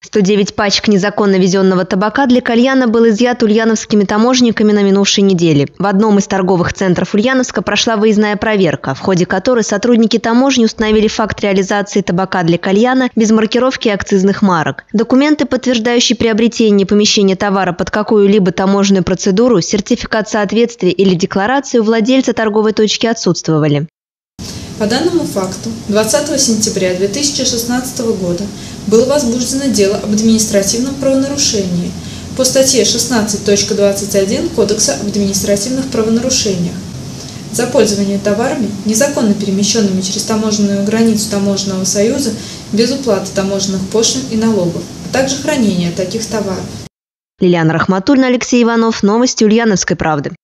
109 пачек незаконно везенного табака для кальяна был изъят ульяновскими таможенниками на минувшей неделе. В одном из торговых центров Ульяновска прошла выездная проверка, в ходе которой сотрудники таможни установили факт реализации табака для кальяна без маркировки и акцизных марок. Документы, подтверждающие приобретение и помещение товара под какую-либо таможенную процедуру, сертификат соответствия или декларацию владельца торговой точки отсутствовали. По данному факту 20 сентября 2016 года было возбуждено дело об административном правонарушении по статье 16.21 Кодекса об административных правонарушениях за пользование товарами, незаконно перемещенными через таможенную границу Таможенного союза без уплаты таможенных пошлин и налогов, а также хранение таких товаров. Лилиана Рахматульна, Алексей Иванов. Новости Ульяновской правды.